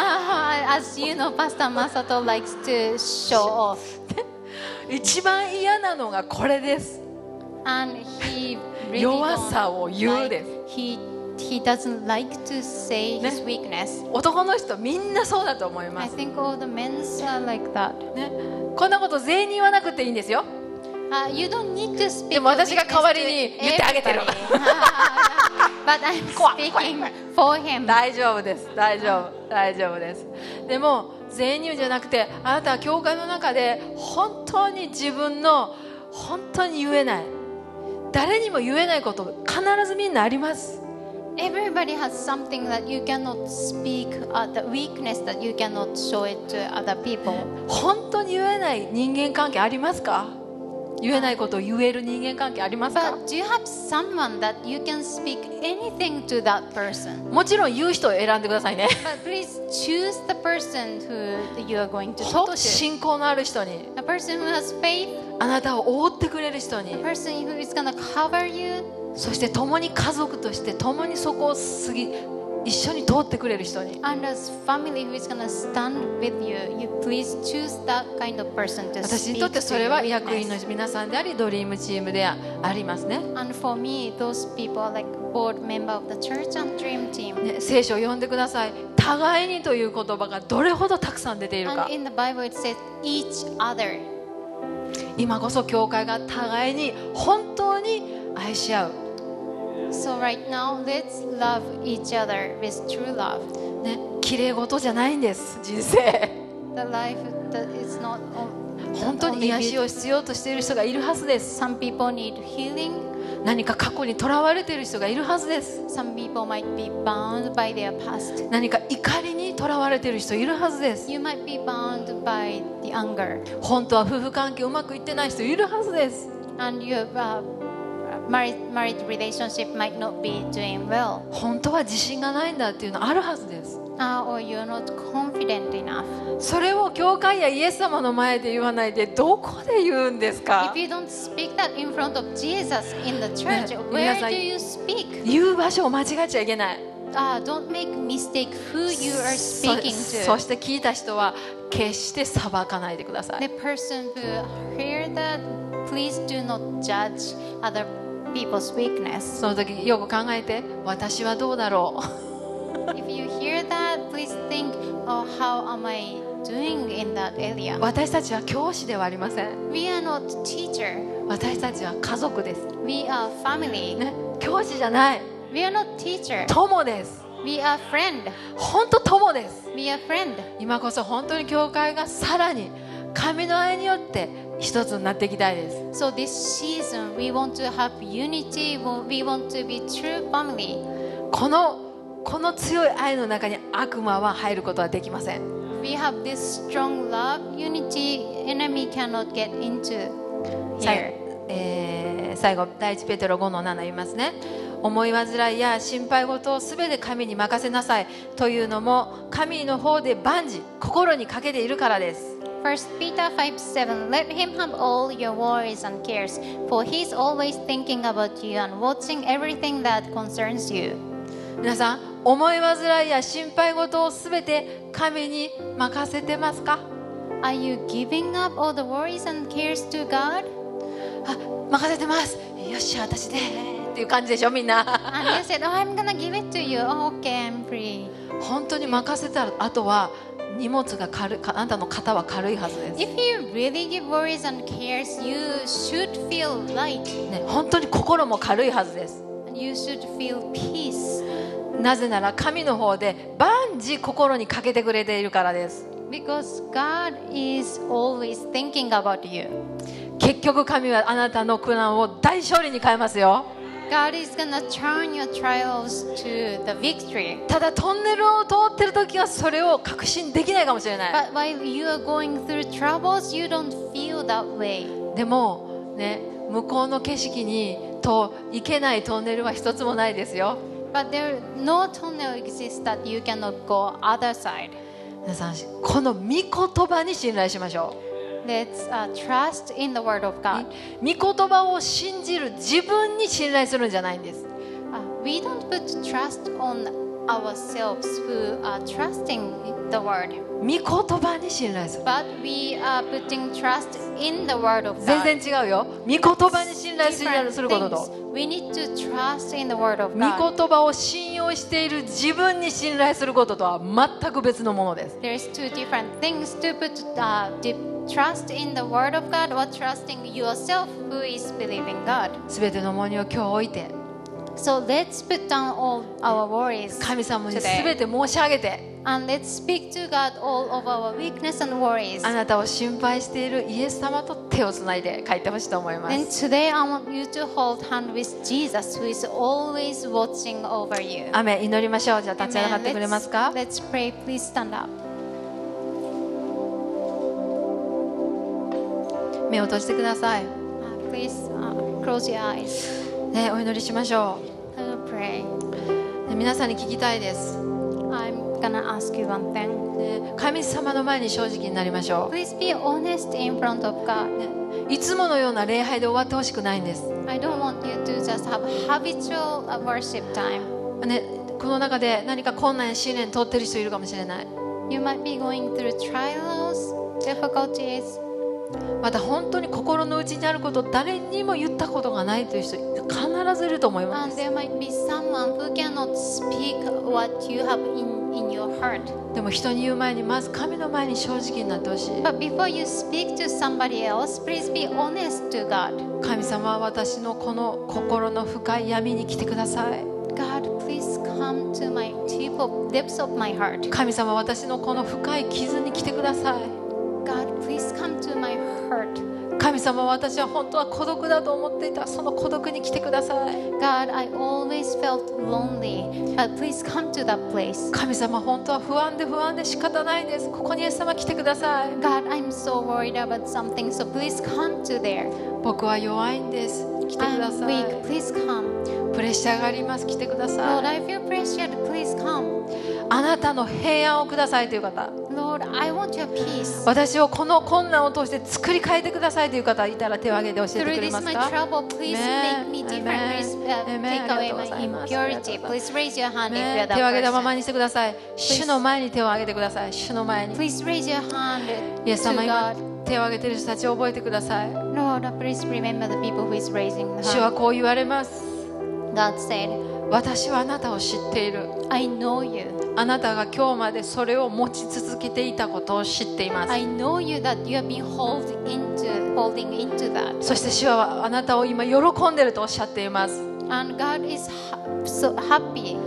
As you know, Pastor Masato likes to show off. 一番嫌なのがこれです。 And he really 弱さを don't 言うで like, す。 he, he doesn't like to say his ね。 weakness. 男の人みんなそうだと思いま I す。 think all the men are like that. ね、こんなこと全員に言わなくていいんですよ。 Uh, you don't need to speak でも私が weakness 代わりに言ってあげてる。 to everybody. But I'm 怖い怖い speaking for him. 大丈夫です。大丈夫。大丈夫です。でも全員に言うんじゃなくて、あなたは教会の中で本当に自分の本当に言えない、誰にも言えないこと必ずみんなあります。 Everybody has something that you cannot speak, uh, the weakness that you cannot show it to other people. 本当に言えない人間関係ありますか？言えないことを言える人間関係ありますか？ But do you have someone that you can speak anything to that person? もちろん言う人を選んでくださいね。 But please choose the person who you are going to 本 talk 当 to. 信仰のある人に、 A person who has faith, あなたを覆ってくれる人に、 a person who is going to cover you, そして共に家族として共にそこを過ぎ一緒に通ってくれる人に。 and as family who is going to stand with you. You please choose that kind of person to 私に speak とって to それ your は役員の weakness. 皆さんであり、ドリームチームでありますね。 And for me, those people are like board member of the church and dream team. ね、聖書を読んでください。互いにという言葉がどれほどたくさん出ているか。 And in the Bible it says each other. 今こそ教会が互いに本当に愛し合う、 So right now, let's love each other with true love. ね、綺麗事じゃないんです。人生 The life that is not 本当に癒しを必要としている人がいるはずです。 Some people need healing. 何か過去にとらわれている人がいるはずです。 Some people might be bound by their past. 何か怒りにとらわれている人いるはずです。 You might be bound by the anger. 本当は夫婦関係うまくいってない人いるはずです。 And your uh, married, married relationship might not be doing well. 本当は自信がないんだっていうのあるはずです。 Uh, or you're not confident enough. それを教会やイエス様の前で言わないでどこで言うんですか？ If you don't speak that in front of Jesus in the church, ね、 where 皆さん do you speak? 言う場所を間違えちゃいけない。 Uh, don't make mistake who you are そ speaking そ to. して聞いた人は決して裁かないでください。 The person who hear that, please do not judge other people's weakness. その時よく考えて、私はどうだろう。 If you hear that, please think, oh, how am I doing in that area? 私たちは教師ではありません。 We are not teacher. 私たちは家族です。 We are family. ね、教師じゃない。 We are not teacher. 友です。 We are friend. 本当友です。 We are friend. 今こそ本当に教会がさらに神の愛によって一つになっていきたいです。 So this season, we want to have unity. We want to be true family. このこの強い愛の中に悪魔は入ることはできません。 We have this strong love, unity. Enemy cannot get into 最 here. えー最後第一ペテロごのなな言いますね。思い煩いや心配事をすべて神に任せなさいというのも神の方で万事心にかけているからです。 First Peter five seven. Let him have all your worries and cares, for he is always thinking about you and watching everything that concerns you. 皆さん、思い煩いや心配事をすべて神に任せてますか？ Are you giving up all the worries and cares to God? あ、任せてます。よっしゃ、私でっていう感じでしょ、みんな。 And you said, oh, I'm gonna give it to you. Oh, okay, I'm free. 本当に任せたら、あとは荷物が軽い、あなたの肩は軽いはずです。 If you really give worries and cares, you should feel light. ね、本当に心も軽いはずです。 And you should feel peace. なぜなら神の方で万事心にかけてくれているからです。 Because God is always thinking about you. 結局神はあなたの苦難を大勝利に変えますよ。 God is gonna turn your trials to the victory. ただトンネルを通ってる時はそれを確信できないかもしれない。 But while you are going through troubles, you don't feel that way. でもね、向こうの景色にと行けないトンネルは一つもないですよ。 But there no tunnel exists that you cannot go other side. 皆さん、この御言葉に信頼しましょう。 Let's uh, trust in the word of God. 御言葉を信じる自分に信頼するんじゃないんです。 Uh, we don't put trust on ourselves who are trusting the word, 御言葉に信頼する。 but we are putting trust in the word of 全 God. 然違うよ。御言葉に信頼す Different ること things. と、 We need to trust in the word of 御 God. 言葉を信用している自分に信頼することとは全く別のものです。 There's two different things to put uh, deep trust in the word of God or trusting yourself who is believing God. すべての重荷を今日置いて、 So let's put down all our worries 神様にす today. べて申し上げて、 And let's speak to God all of our weakness and worries. あなたを心配しているイエス様と手をつないで帰ってほしいと思いま And す。 today I want you to hold hand with Jesus who is always watching over you. アメン、祈りましょう。じゃあ立ち上がってくれますか？ Let's, let's pray. Please stand up. 目を閉じてください。 Uh, please uh, close your eyes. ね、お祈りしましょ I will pray. う。ね、皆さんに聞きたいです。 I'm gonna ask you one thing. ね、神様の前に正直になりましょ Please be honest in front of God. う。ね、いつものような礼拝で終わってほしくないんです。 I don't want you to just have habitual uh, worship time. ね、この中で何か困難や試練通ってる人いるかもしれない。 You might be going through trials, difficulties. また本当に心の内にあることを誰にも言ったことがないという人必ずいると思いま And す。 there might be someone who cannot speak what you have in, in your heart. でも人に言う前にまず神の前に正直になってほしい。 But before you speak to somebody else, please be honest to God. 神様は私のこの心の深い闇に来てください。 God, please come to my deep of, depths of my heart. 神様は私のこの深い傷に来てください。 God, please come to my heart. 神様は私は本当は孤独だと思っていたその孤独に来てください。 God, I always felt lonely, but please come to that place. 神様本当は不安で不安で仕方ないです。ここにイエス様来てください。 God, I'm so worried about something, so please come to there. 僕は弱いんです。来てくだ I'm さ weak, い。 please come. プレッシャーがあります。来てくだ Lord, さい。 I feel pressured, please come. あなたの平安をくださいという方、 Lord, I want your peace. 私をこの困難を通して作り変えてくださいという方いたら手を挙げて教えて Through くれ this ます my か？ trouble, please Amen. make me different. Amen. Please uh, Amen. take away my ありがとうございます。 impurity. Please raise your hand if ね you're 手を that 挙げたまま person. にしてください。主の前に手を挙げてください。主の前に。 Please raise your hand イエス to 様今 God. 手を挙げている人たちを覚えてください。 Lord, please remember the people who is raising the 主は hand. こう言われます。 God said, 私はあなたを知っている。 I know you. あなたが今日までそれを持ち続けていたことを知っています。 I know you that you have been hold into, holding into that. そして主はあなたを今喜んでいるとおっしゃっています。 And God is ha- so happy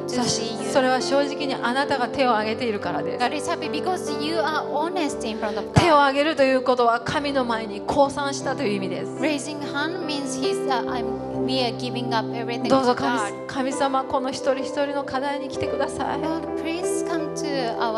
to see you. それは正直にあなたが手を挙げているからです。 God is happy because you are honest in front of 手を God. 挙げるということは神の前に降参したという意味です。 Raising hand means he's, uh, I'm, we are giving up everything どう to ぞ神 God. 神様、この一人一人の課題に来てください。 Lord, please come to our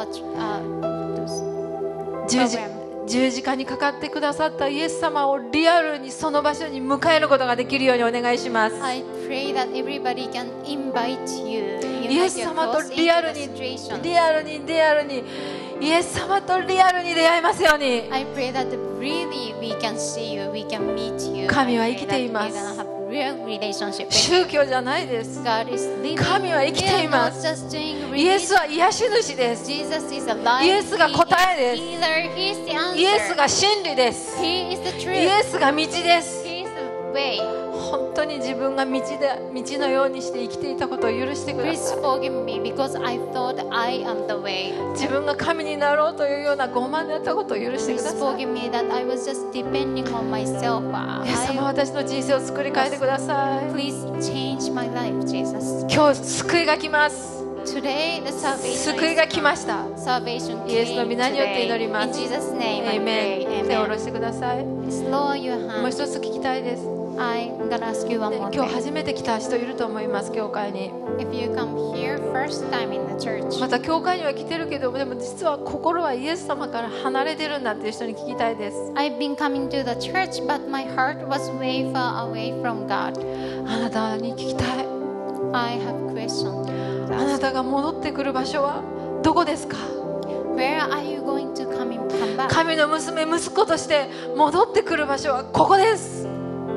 uh, 十字 program. 十字架にかかってくださったイエス様をリアルにその場所に迎えることができるようにお願いします。 I pray that everybody can invite you. イエ Invite ス your 様と close リア into ル the に situation. リアルにリアルにイエス様とリアルに出会いますように。 I pray that really we can see you, we can meet you. 神は I 生 pray きてい that ま we're す。 gonna have real relationship with 宗教じゃないです。 God is living. 神は生きています。 We are not just doing イエス religion. は癒し主です。 Jesus is alive. イエスが答えです。 He is healer. He is the answer. イエスが真理です。 He is the イ truth. エスが道です。 He is the way. 本当に自分が道で道のようにして生きていたことを許してくだ Please さい。 forgive me because I thought I am the way. 自分が神になろうというような傲慢なったことを許してく Please ださい。 forgive me that I was just depending on myself. イエス様、 I, 私の人生を作り変えてください。 please change my life, Jesus. 今日救いが来ます。 Today the salvation 救いが来ました。 salvation イエスの came 皆によって祈り today. ま In す。 Jesus' name エ I イメ pray. ン。手を下ろ Amen. してください。も Please lower your う hand. 一つ聞きたいです。 I'm gonna ask you one ね more 今日 thing. 初めて来た人いると思います、教会に。 If you come here first time in the church, また教会には来てるけど、でも実は心はイエス様から離れてるんだっていう人に聞きたいです。 I've been coming to the church, but my heart was way far away from God. あなたに聞きたい。 I have question. to あな ask. たが戻ってくる場所はどこですか？ Where are you going to come, in, come back? 神の娘、息子として戻ってくる場所はここです。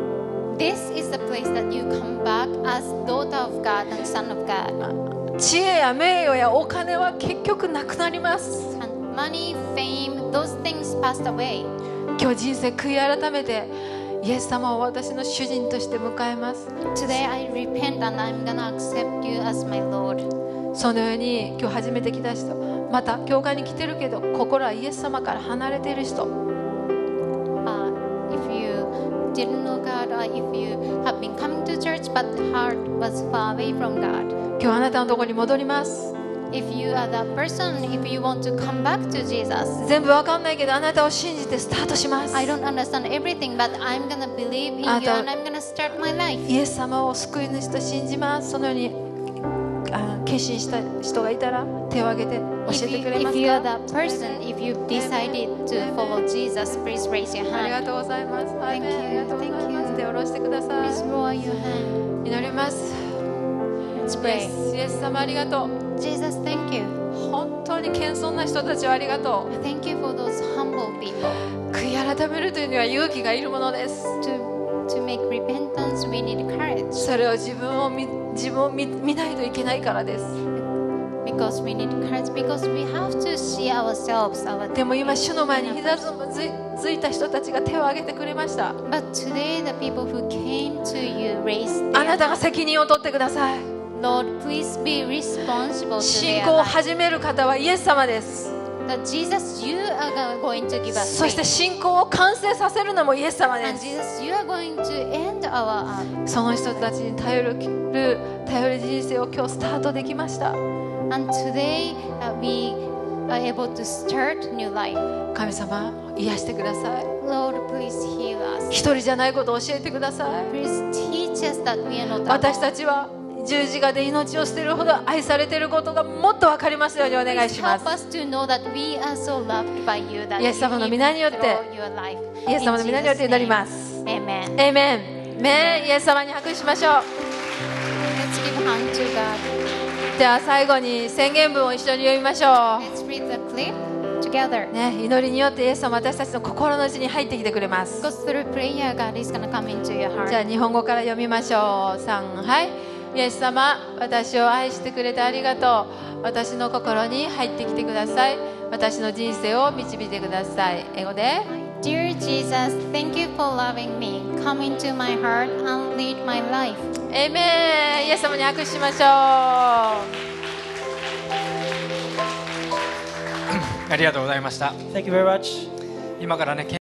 This is the place that you come back as daughter of God and son of God. 知恵や名誉やお金は結局なくなります。 And money, fame, those things passed away. 今日人生悔い改めてイエス様を私の主人として迎えます。 Today I repent and I'm gonna accept you as my Lord. そのように今日初めて来た人、また教会に来てるけど心はイエス様から離れている人、 Uh, if you didn't know God, or if you have been coming to church but the heart was far away from God. 今日あなたのところに戻ります。 If you are that person, if you want to come back to Jesus, 全部わかんないけどあなたを信じてスタートします。 I don't understand everything, but I'm gonna believe in you あなた and I'm gonna start my life. イエス様を救い主と信じます。そのようにあ決心した人がいたら手を挙げて教 If えて you, くれま if す you are か？ that person, if you decided to follow Jesus, please raise your ありが hand. とうございます。 Thank アーメンありがとうござい you. ます。手を下ろしてくださ Please い。 lower your hand. 祈ります。 Let's イエ pray. スイエス様ありがとう。 Jesus, thank you. 本当に謙遜な人たちをありがとう。 Thank you for those humble people. 悔い改めるというには勇気がいるものです。 To, to make repentance, we need courage それを自分を見自分を見見ないといけないからです。 because we need courage, because we have to see ourselves. Our でも今主の前に膝つついついた人たちが手を挙げてくれました。 But today, the people who came to you raised あな their たが hand. 責任を取ってください。 Lord, please be responsible to 信 their 仰を life. 始める方はイエス様です。 That Jesus, you are going to give us そして faith. 信仰を完成させるのもイエス様で And す。 Jesus, you are going to end our uh, その人たちに頼る頼る人生を今日スタートできました。 and today uh, we are able to start new life. 神様、癒してください。 Lord, please heal us. 一人じゃないことを教えてください。 Please teach us that we are not 私 alone. たちは十字架で命を捨てるほど愛されていることがもっと分かりますようにお願い Please しま help す。 us to know that we are so loved by you, that イエス様の皆によって you live through your life. イエス様の皆によって祈りま In す。 Jesus' name. Amen. エーメン。メン。イエス様に拍手しましょう。 Let's give hand to God. では最後に宣言文を一緒に読みましょ Let's read the clip together. う。ね、祈りによってイエス様は私たちの心の内に入ってきてくれます。 Because through prayer, God is going to come into your じゃあ heart. 日本語から読みましょう。さん、はい。イエス様、私を愛してくれてありがとう。私の心に入ってきてください。私の人生を導いてください。英語で。 Dear Jesus, thank you for loving me. Come into my heart and lead my life. エーメン。イエス様に拍手しましょう。 ありがとうございました。 Thank you very much. 今からね